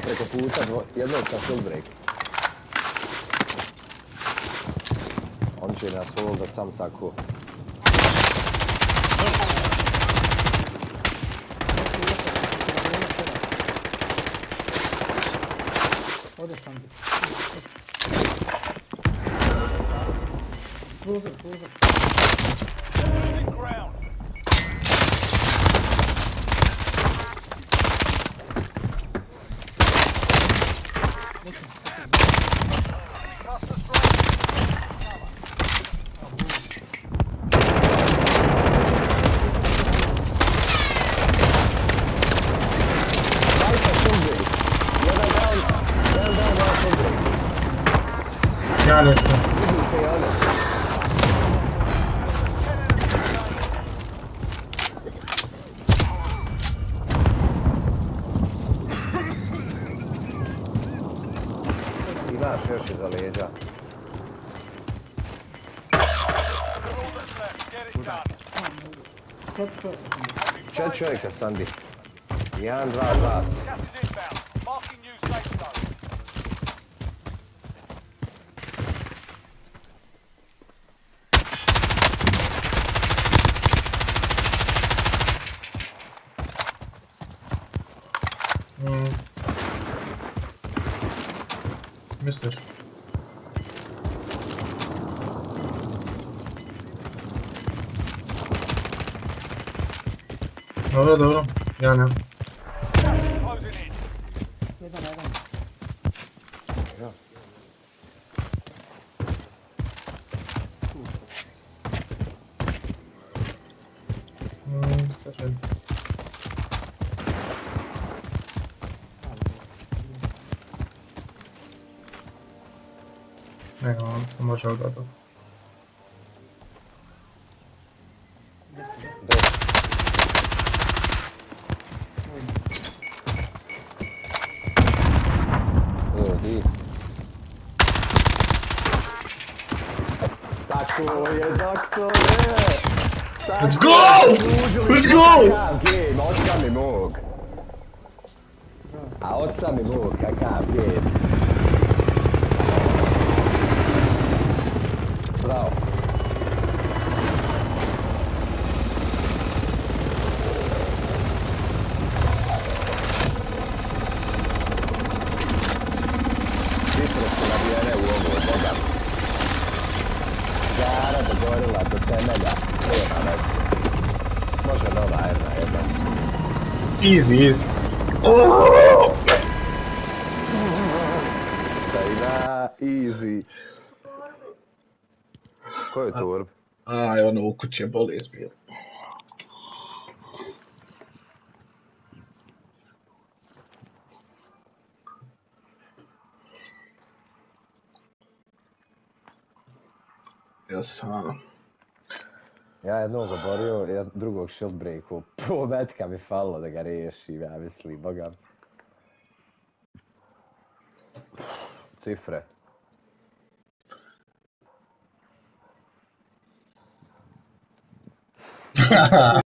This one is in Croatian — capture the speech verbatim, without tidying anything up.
preko puta, jednog sa shield break. On će nas holdat sam tako. Ode sam bi. Cruiser, cruiser. Ja nešto. Imaš još iza leđa. Čet čovjeka, Sandi. Jedan, dva, dva. Mm. Misliš? Dobro, dobro. Ja ne. Jedan, jedan. Ja. Mm, počem. Ne, on to može odati. Ljudi. Tako je, doktore! Let's go! Let's go! Kakav game, oca mi mog. A oca mi mog, kakav game. Bravo. Vitro su nabijene u ovo, Boga. Gara dogorila do temelja. Nema veze. Može nova jedna, jedna. Easy, easy. Tajna, easy. Ko je turb? Aj, ono u kući je boli izbio. Jasno. Ja jednog oborio, drugog shield breaku. Pol metka mi falilo da ga riješim, ja mislim, Boga. Cifre.